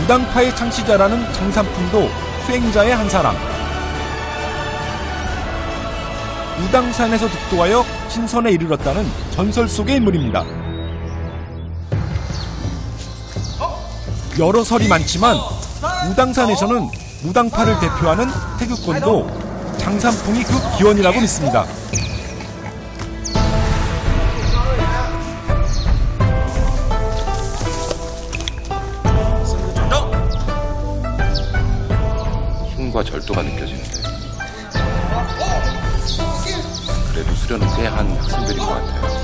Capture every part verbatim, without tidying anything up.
무당파의 창시자라는 장산풍도 수행자의 한 사람. 무당산에서 득도하여 신선에 이르렀다는 전설 속의 인물입니다. 여러 설이 많지만 무당산에서는 무당파를 대표하는 태극권도 장산풍이 그 기원이라고 믿습니다. 힘과 절도가 느껴지는데 그래도 수련은 꽤 한 학생들인 것 같아요.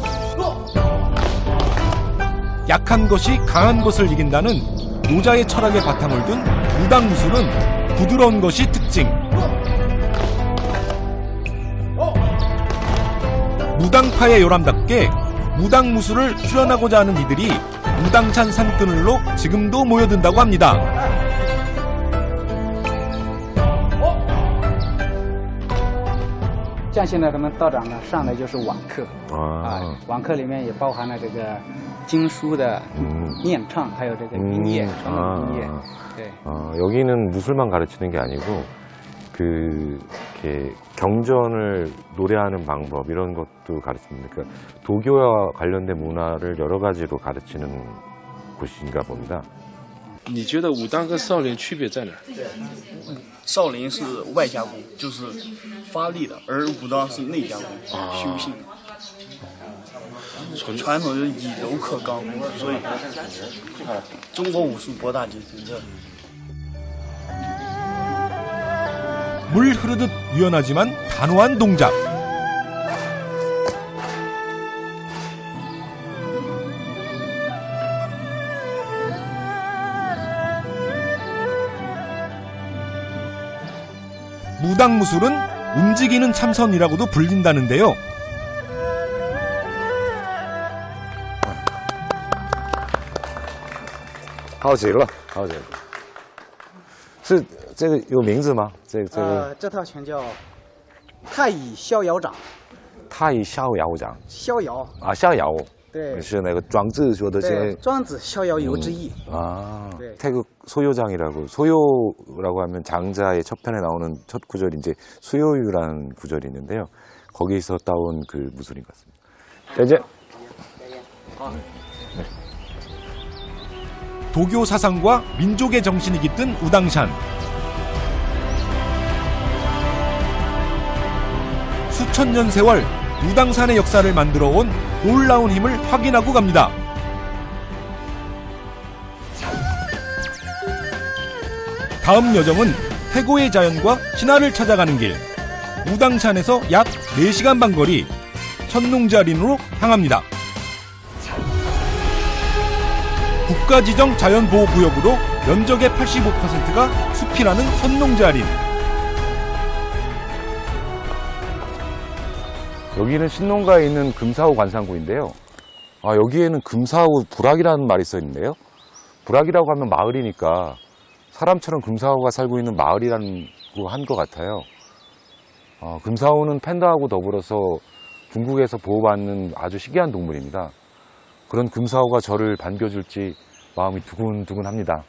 약한 것이 강한 것을 이긴다는 노자의 철학에 바탕을 둔 무당무술은 부드러운 것이 특징. 무당파의 요람답게 무당무술을 수련하고자 하는 이들이 무당산 산그늘로 지금도 모여든다고 합니다. 像现在他们道长呢，上的就是网课啊，网课里面也包含了这个经书的念唱，还有这个音乐，传统音乐。对。 어, 여기는 무술만 가르치는 게 아니고 그 이렇게 경전을 노래하는 방법 이런 것도 가르칩니다. 그러니까 도교와 관련된 문화를 여러 가지로 가르치는 곳인가 봅니다. 你觉得武当和少林区别在哪？ 少林是外加功，就是发力的，而武当是内加功，修性。传统就是以柔克刚，所以中国武术博大精深。这 물 흐르듯 유연하지만 단호한 동작. 무당무술은 움직이는 참선이라고도 불린다는데요. 하오지러, 하오지러. 是这个有名字吗？这这个呃，这套拳叫太乙逍遥掌。 太乙逍遥掌。 逍遥啊，逍遥。 对。 是那个庄子说的是。 庄子逍遥游之意。 음, 아. 네. 태극 소요장이라고 소요라고 하면 장자의 첫 편에 나오는 첫 구절이 이제 수요유라는 구절이 있는데요. 거기서 따온 그 무술인 것 같습니다. 자, 이제. 네. 도교 사상과 민족의 정신이 깃든 우당산. 수천 년 세월 우당산의 역사를 만들어온 놀라운 힘을 확인하고 갑니다. 다음 여정은 태고의 자연과 신화를 찾아가는 길. 우당산에서 약 네 시간 반 거리 선농자린으로 향합니다. 국가지정 자연보호구역으로 면적의 팔십오 퍼센트가 숲이라는 선농자린. 여기는 신농가에 있는 금사후 관상구인데요. 아, 여기에는 금사후 부락이라는 말이 써 있는데요. 부락이라고 하면 마을이니까 사람처럼 금사후가 살고 있는 마을이라는 거 한 것 같아요. 아, 금사후는 팬다하고 더불어서 중국에서 보호받는 아주 희귀한 동물입니다. 그런 금사후가 저를 반겨줄지 마음이 두근두근합니다.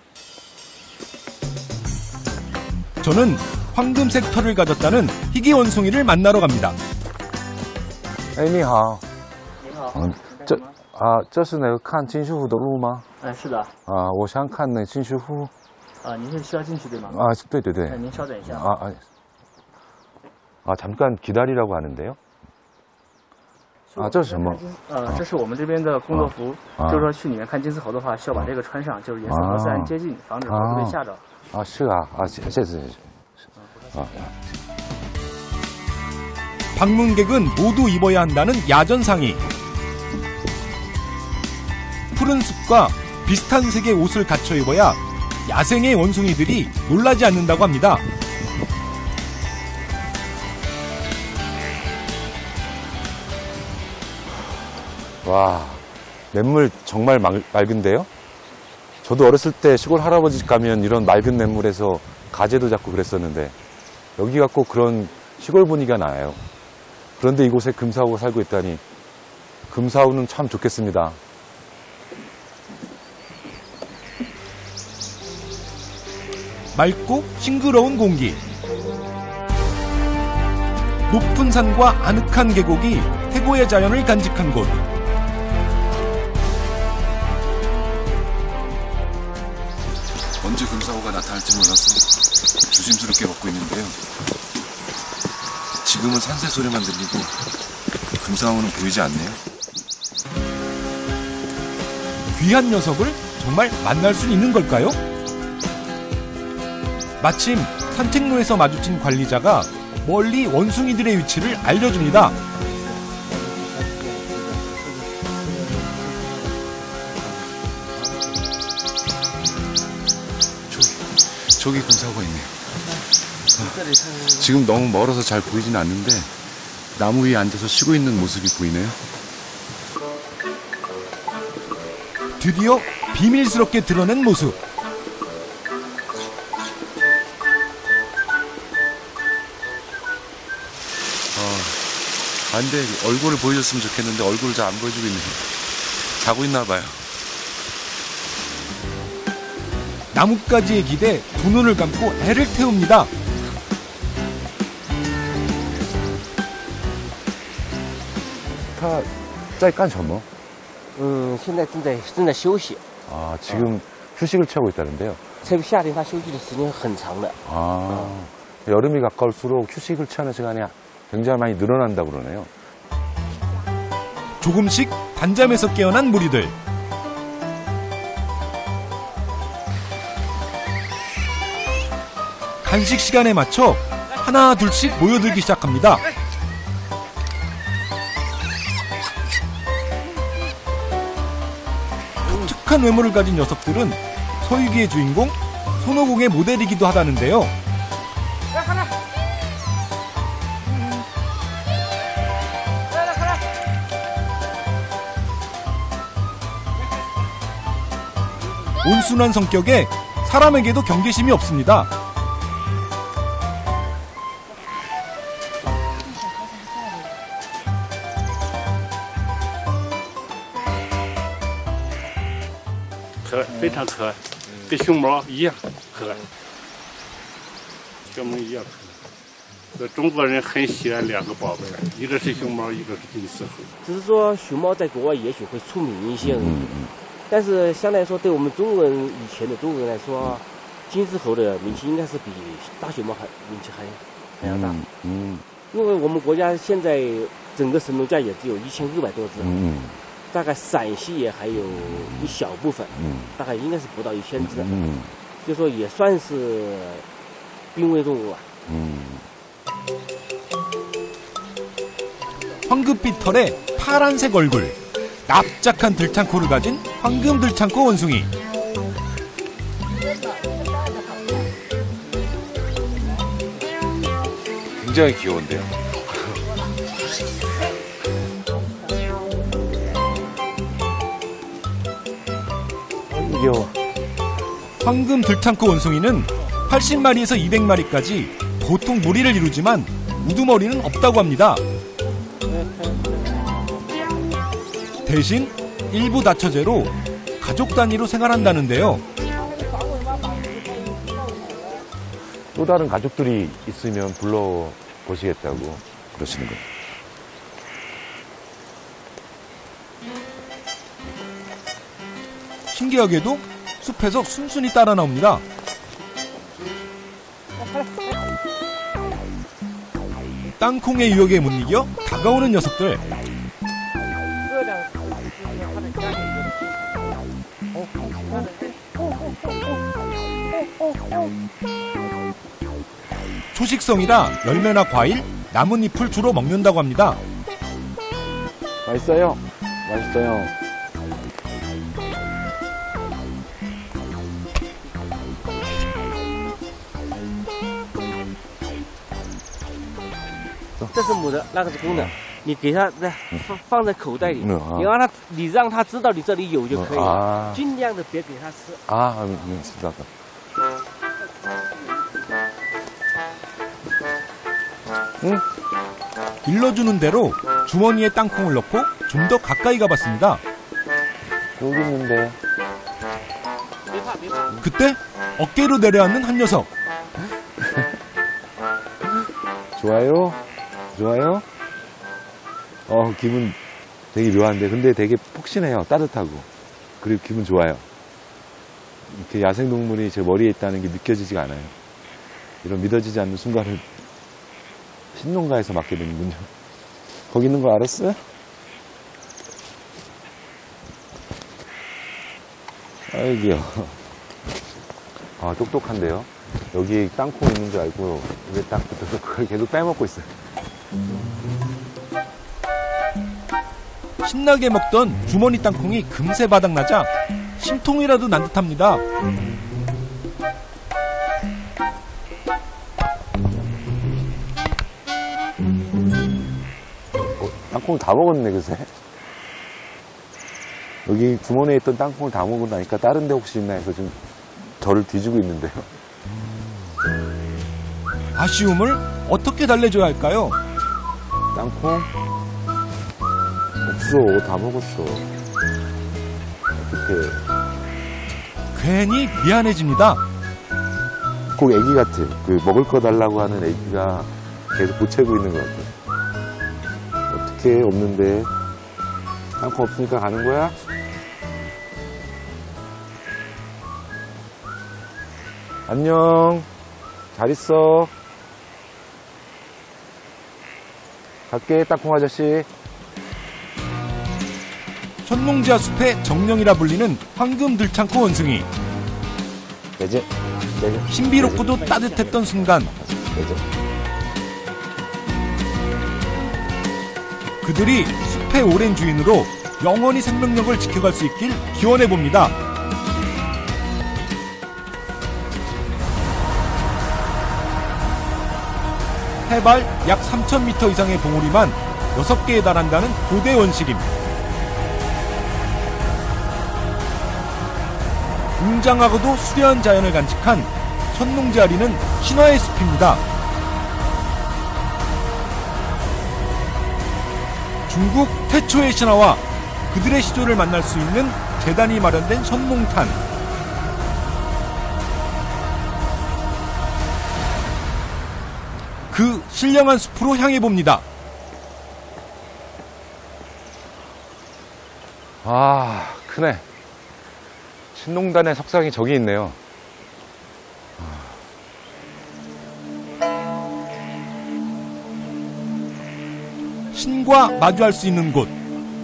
저는 황금색 털을 가졌다는 희귀 원숭이를 만나러 갑니다. 哎，你好。你好。嗯，这啊，这是那个看金师傅的路吗？ 哎，是的。 啊，我想看那金师傅。 啊，您是需要进去对吗？ 啊，对对对。 那您稍等一下。 아, 아, 아, 잠깐 기다리라고 하는데요. 아, 这是什么？ 呃，这是我们这边的工作服，就是说去里面看金丝猴的话，需要把这个穿上，就是颜色和自然接近，防止猴子被吓着。 啊，是啊，啊，谢谢谢谢。啊。 방문객은 모두 입어야 한다는 야전 상의. 푸른 숲과 비슷한 색의 옷을 갖춰 입어야 야생의 원숭이들이 놀라지 않는다고 합니다. 와, 냇물 정말 맑, 맑은데요? 저도 어렸을 때 시골 할아버지 집 가면 이런 맑은 냇물에서 가재도 잡고 그랬었는데 여기가 꼭 그런 시골 분위기가 나요. 그런데 이곳에 금사후가 살고 있다니 금사후는 참 좋겠습니다. 맑고 싱그러운 공기. 높은 산과 아늑한 계곡이 태고의 자연을 간직한 곳. 언제 금사고가 나타날지 몰라서 조심스럽게 걷고 있는데요. 지금은 산새 소리만 들리고 금사고는 보이지 않네요. 귀한 녀석을 정말 만날 수 있는 걸까요? 마침 산책로에서 마주친 관리자가 멀리 원숭이들의 위치를 알려줍니다. 저기, 저기 금사고가 있네요. 아, 지금 너무 멀어서 잘 보이진 않는데 나무 위에 앉아서 쉬고 있는 모습이 보이네요. 드디어 비밀스럽게 드러낸 모습. 아, 근데 얼굴을 보여줬으면 좋겠는데 얼굴을 잘 안 보여주고 있네요. 자고 있나 봐요. 나뭇가지에 기대 두 눈을 감고 애를 태웁니다. 他在干什么? 음, 现在正在正在休息. 아, 지금 휴식을 취하고 있다는데요. 特别夏天他休息的时间很长的. 아, 여름이 가까울수록 휴식을 취하는 시간이 굉장히 많이 늘어난다고 그러네요. 조금씩 단잠에서 깨어난 무리들. 간식 시간에 맞춰 하나 둘씩 모여들기 시작합니다. 독특한 외모를 가진 녀석들은 서유기의 주인공 손오공의 모델이기도 하다는데요. 온순한 성격에 사람에게도 경계심이 없습니다. 可爱，非常可爱，跟熊猫一样可爱，跟我们一样可爱。这中国人很喜爱两个宝贝，一个是熊猫，一个是金丝猴。 只是说熊猫在国外也许会出名一些而已，但是相对来说，对我们中国人以前的中国人来说，金丝猴的名气应该是比大熊猫还名气还还要大。嗯，因为我们国家现在整个神农架也只有一千二百多只。嗯。 大概陕西也还有一小部分，嗯，大概应该是不到一千只，嗯，就说也算是濒危动物啊。嗯。 황금빛 털에 파란색 얼굴, 납작한 들창코를 가진 황금 들창코 원숭이. 굉장히 귀여운데요. 귀여워. 황금 들창코 원숭이는 팔십 마리에서 이백 마리까지 보통 무리를 이루지만 우두머리는 없다고 합니다. 대신 일부 다처제로 가족 단위로 생활한다는데요. 또 다른 가족들이 있으면 불러보시겠다고 그러시는 거예요. 신기하게도 숲에서 순순히 따라 나옵니다. 땅콩의 유혹에 못 이겨 다가오는 녀석들. 초식성이라 열매나 과일, 나뭇잎을 주로 먹는다고 합니다. 맛있어요. 맛있어요. 어. 这是母的，那个是公的。你给它放放在口袋里，你让它，你让它知道你这里有就可以了，尽量的别给它吃。 啊，嗯，知道的。 응? 일러주는 대로 주머니에 땅콩을 넣고 좀 더 가까이 가봤습니다. 여기 있는데. 그때 어깨로 내려앉는 한 녀석. 좋아요? 좋아요? 어, 기분 되게 묘한데. 근데 되게 폭신해요. 따뜻하고. 그리고 기분 좋아요. 이렇게 야생동물이 제 머리에 있다는 게 느껴지지가 않아요. 이런 믿어지지 않는 순간을 신농가에서 맞게 되는군요. 거기 있는 거 알았어요? 아이 귀여워. 아, 똑똑한데요. 여기 땅콩 있는 줄 알고 입에 딱 붙어서 그걸 계속 빼먹고 있어요. 신나게 먹던 주머니 땅콩이 금세 바닥나자 심통이라도 난 듯합니다. 어, 땅콩을 다 먹었네 그새. 여기 주머니에 있던 땅콩을 다 먹고 나니까 다른 데 혹시 있나 해서 지금 저를 뒤지고 있는데요. 아쉬움을 어떻게 달래줘야 할까요? 땅콩? 없어. 다 먹었어. 어떡해. 괜히 미안해집니다. 꼭 애기 같아. 그 먹을 거 달라고 하는 애기가 계속 보채고 있는 것 같아. 어떡해. 없는데. 땅콩 없으니까 가는 거야? 안녕. 잘 있어. 갈게, 땅콩 아저씨. 천농지하 숲의 정령이라 불리는 황금 들창코 원숭이. 매제, 매제. 신비롭고도 매제. 따뜻했던 순간. 매제. 그들이 숲의 오랜 주인으로 영원히 생명력을 지켜갈 수 있길 기원해봅니다. 해발 약 삼천 미터 이상의 봉우리만 여섯 개에 달한다는 고대 원시림. 웅장하고도 수려한 자연을 간직한 천농지아리는 신화의 숲입니다. 중국 태초의 신화와 그들의 시조를 만날 수 있는 재단이 마련된 선농탄. 그 신령한 숲으로 향해 봅니다. 아, 크네. 신농단의 석상이 저기 있네요. 신과 마주할 수 있는 곳.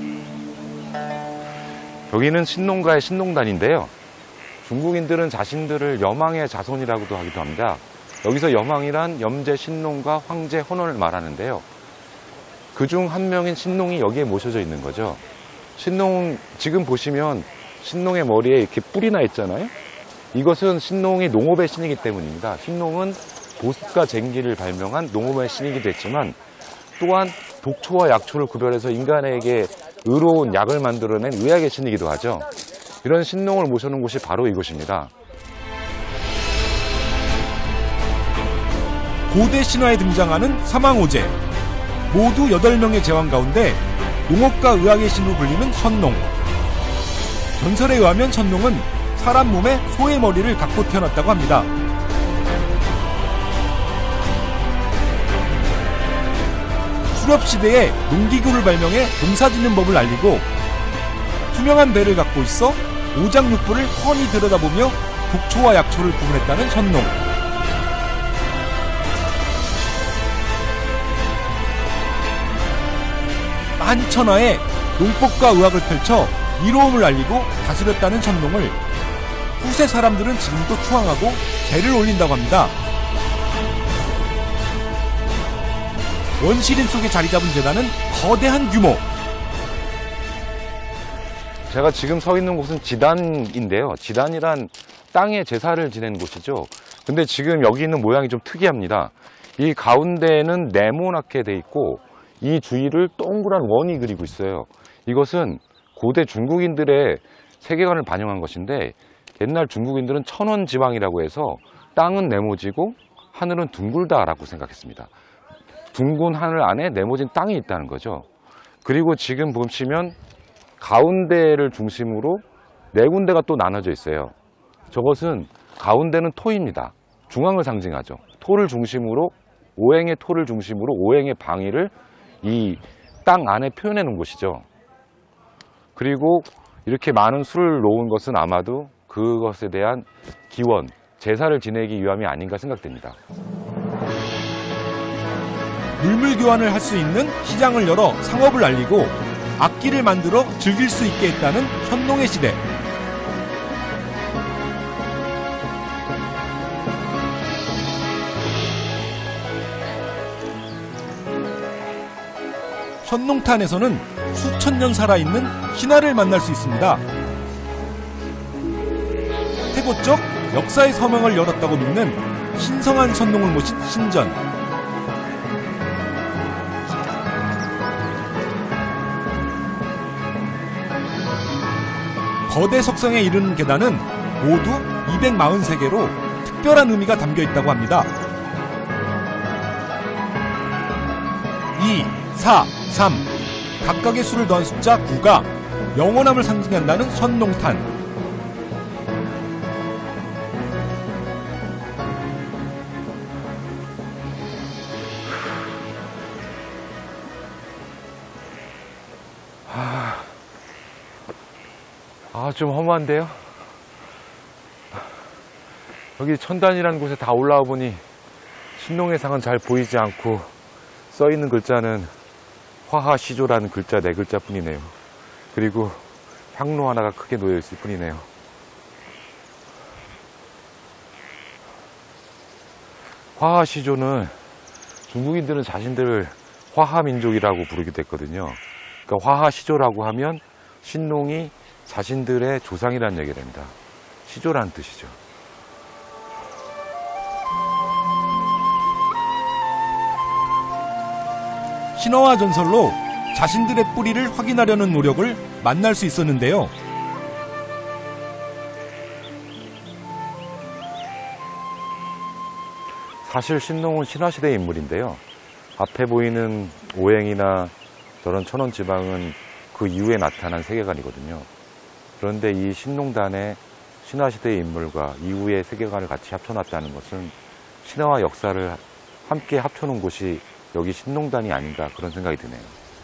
여기는 신농가의 신농단인데요. 중국인들은 자신들을 여망의 자손이라고도 하기도 합니다. 여기서 여망이란 염제 신농과 황제 헌원을 말하는데요. 그중 한 명인 신농이 여기에 모셔져 있는 거죠. 신농, 지금 보시면 신농의 머리에 이렇게 뿔이 나 있잖아요. 이것은 신농이 농업의 신이기 때문입니다. 신농은 보습과 쟁기를 발명한 농업의 신이기도 했지만 또한 독초와 약초를 구별해서 인간에게 의로운 약을 만들어낸 의학의 신이기도 하죠. 이런 신농을 모셔놓은 곳이 바로 이곳입니다. 고대 신화에 등장하는 사망오제. 모두 여덟 명의 제왕 가운데 농업과 의학의 신으로 불리는 선농. 전설에 의하면 선농은 사람 몸에 소의 머리를 갖고 태어났다고 합니다. 수렵시대에 농기구를 발명해 농사짓는 법을 알리고 투명한 배를 갖고 있어 오장육부를 훤히 들여다보며 독초와 약초를 구분했다는 선농. 만천하에 농법과 의학을 펼쳐 이로움을 알리고 다스렸다는 선농을 후세 사람들은 지금도 추앙하고 제를 올린다고 합니다. 원시림 속에 자리 잡은 재단은 거대한 규모. 제가 지금 서 있는 곳은 지단인데요. 지단이란 땅에 제사를 지내는 곳이죠. 근데 지금 여기 있는 모양이 좀 특이합니다. 이 가운데는 네모나게 돼 있고 이 주위를 동그란 원이 그리고 있어요. 이것은 고대 중국인들의 세계관을 반영한 것인데 옛날 중국인들은 천원지방이라고 해서 땅은 네모지고 하늘은 둥글다라고 생각했습니다. 둥근 하늘 안에 네모진 땅이 있다는 거죠. 그리고 지금 보시면 가운데를 중심으로 네 군데가 또 나눠져 있어요. 저것은 가운데는 토입니다. 중앙을 상징하죠. 토를 중심으로, 오행의 토를 중심으로 오행의 방위를 이 땅 안에 표현해 놓은 곳이죠. 그리고 이렇게 많은 술을 놓은 것은 아마도 그것에 대한 기원, 제사를 지내기 위함이 아닌가 생각됩니다. 물물 교환을 할 수 있는 시장을 열어 상업을 알리고 악기를 만들어 즐길 수 있게 했다는 현농의 시대. 현농탄에서는 수천 년 살아있는 신화를 만날 수 있습니다. 태고적 역사의 서명을 열었다고 믿는 신성한 선농을 모신 신전. 거대 석성에 이르는 계단은 모두 이백사십삼 개로 특별한 의미가 담겨 있다고 합니다. 이, 사, 삼 각각의 수를 더한 숫자 구가 영원함을 상징한다는 현농탄. 아, 좀 험한데요? 여기 천단이라는 곳에 다 올라와 보니 신농해상은 잘 보이지 않고 써있는 글자는 화하시조라는 글자 네 글자 뿐이네요. 그리고 향로 하나가 크게 놓여 있을 뿐이네요. 화하시조는 중국인들은 자신들을 화하민족이라고 부르기도 했거든요. 그러니까 화하시조라고 하면 신농이 자신들의 조상이라는 얘기가 됩니다. 시조라는 뜻이죠. 신화와 전설로 자신들의 뿌리를 확인하려는 노력을 만날 수 있었는데요. 사실 신농은 신화시대의 인물인데요. 앞에 보이는 오행이나 저런 천원지방은 그 이후에 나타난 세계관이거든요. 그런데 이 신농단에 신화시대의 인물과 이후의 세계관을 같이 합쳐놨다는 것은 신화와 역사를 함께 합쳐놓은 곳이 여기 신농단이 아닌가 그런 생각이 드네요.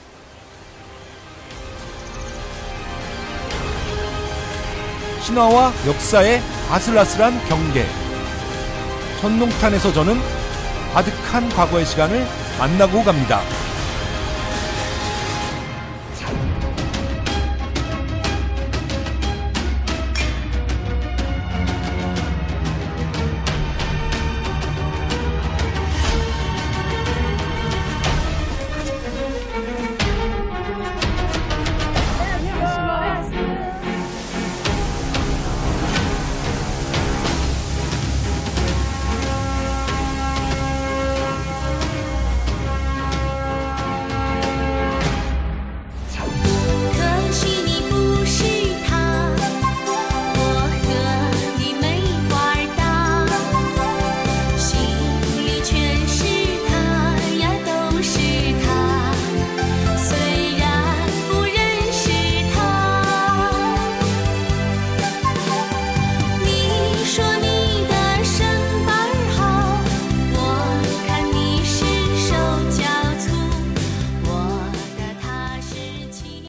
신화와 역사의 아슬아슬한 경계. 현농탄에서 저는 아득한 과거의 시간을 만나고 갑니다.